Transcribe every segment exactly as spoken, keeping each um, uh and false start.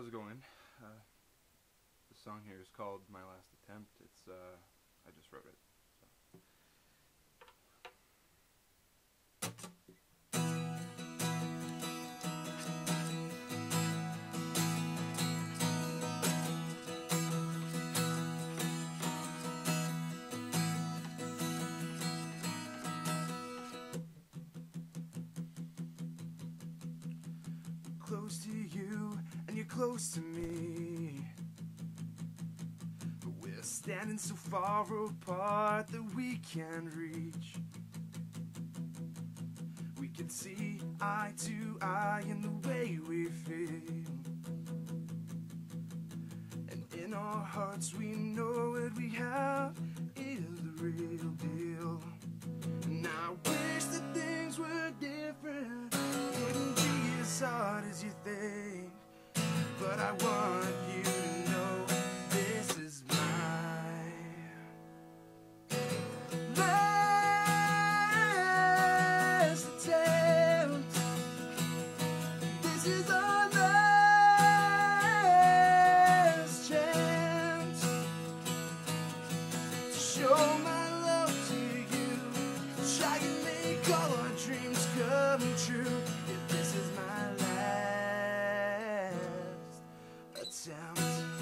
How's it going? Uh, the song here is called My Last Attempt. It's, uh, I just wrote it. So. Close to you and you're close to me, but we're standing so far apart that we can't reach. We can see eye to eye in the way we feel, and in our hearts we know what we have is the real deal. And I wish that things were different, wouldn't be as hard as you think, but I want you to know this is my last attempt. This is our last chance to show my love to you, try and make all our dreams come true. If this is my last attempt.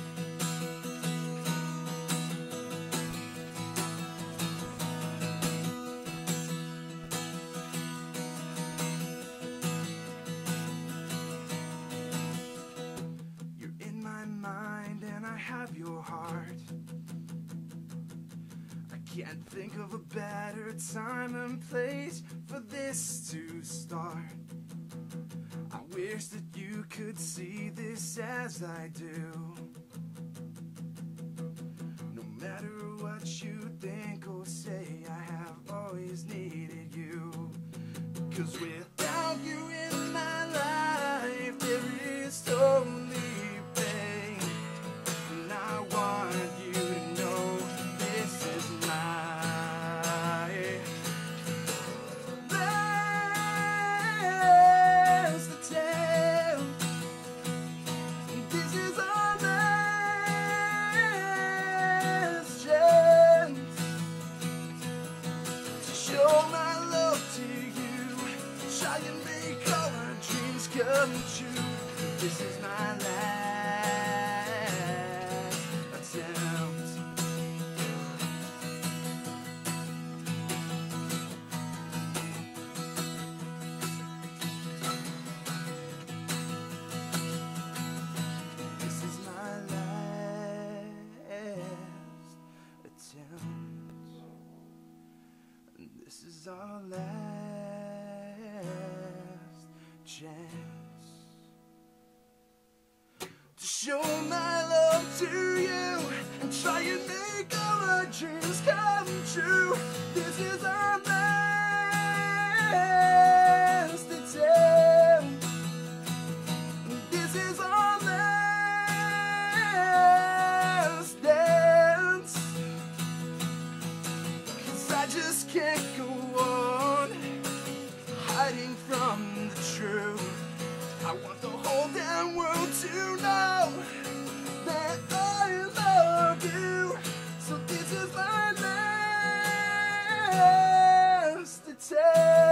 You're in my mind and I have your heart. I can't think of a better time and place for this to start. I wish that you could see this as I do. No matter what you think or say, I have always needed you. 'Cause without you in my life, there is only pain. And I want you to know this is my last attempt. This is our last chance to show my love to you, try and make all our dreams come true. This is my last attempt. This is my last attempt. And this is our last chance to show my love to you and try and make all our dreams come true. This is our last attempt. This is our last dance. 'Cause I just can't go on hiding from the truth. I want the whole damn world to know that I love you. So this is my last attempt.